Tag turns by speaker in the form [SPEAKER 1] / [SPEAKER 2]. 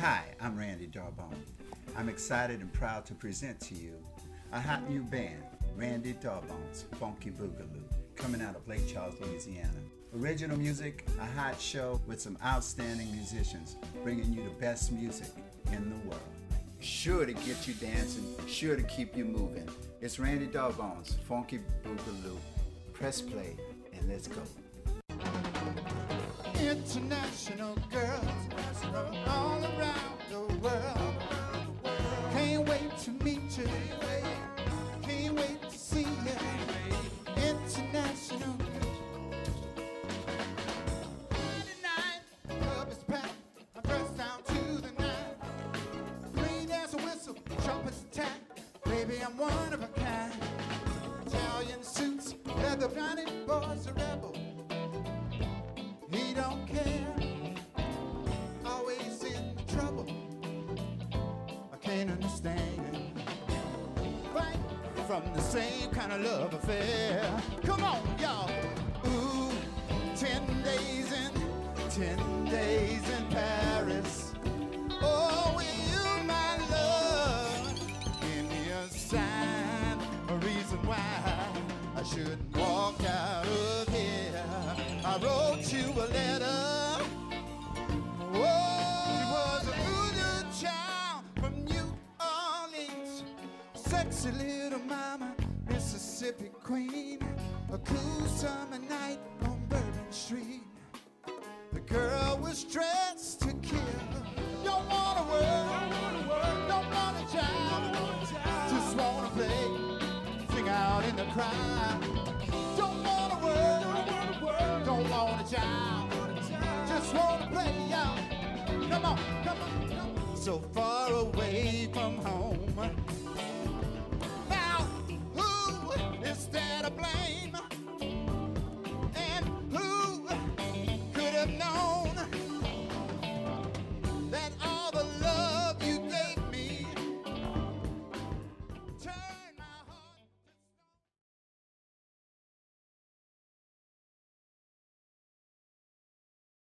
[SPEAKER 1] Hi, I'm Randy Darbone. I'm excited and proud to present to you a hot new band, Randy Darbone's Funky Boogaloo, coming out of Lake Charles, Louisiana. Original music, a hot show with some outstanding musicians, bringing you the best music in the world. Sure to get you dancing, sure to keep you moving. It's Randy Darbone's Funky Boogaloo. Press play and let's go.
[SPEAKER 2] International girls from all around the world. Can't wait to meet you. Can't wait to see you. International. Friday night, club is packed. My first down to the night. Green as a whistle, trumpets attack. Baby, I'm one of a kind. Italian suits, leather blinded boys, a rebel. He don't care, always in trouble. I can't understand. Right from the same kind of love affair. Come on, y'all. Ooh, 10 days in Paris. Oh, will you, my love, give me a sign, a reason why I shouldn't walk out of here. I wrote you a letter. Oh, it was a voodoo child from New Orleans. Sexy little mama, Mississippi queen. A cool summer night on Bourbon Street. The girl was dressed to kill. Don't wanna work, don't wanna job. Just wanna play, sing out in the crowd. Don't wanna work, don't want a job. Just wanna play, y'all. Come on, come on, come on. So far away from home,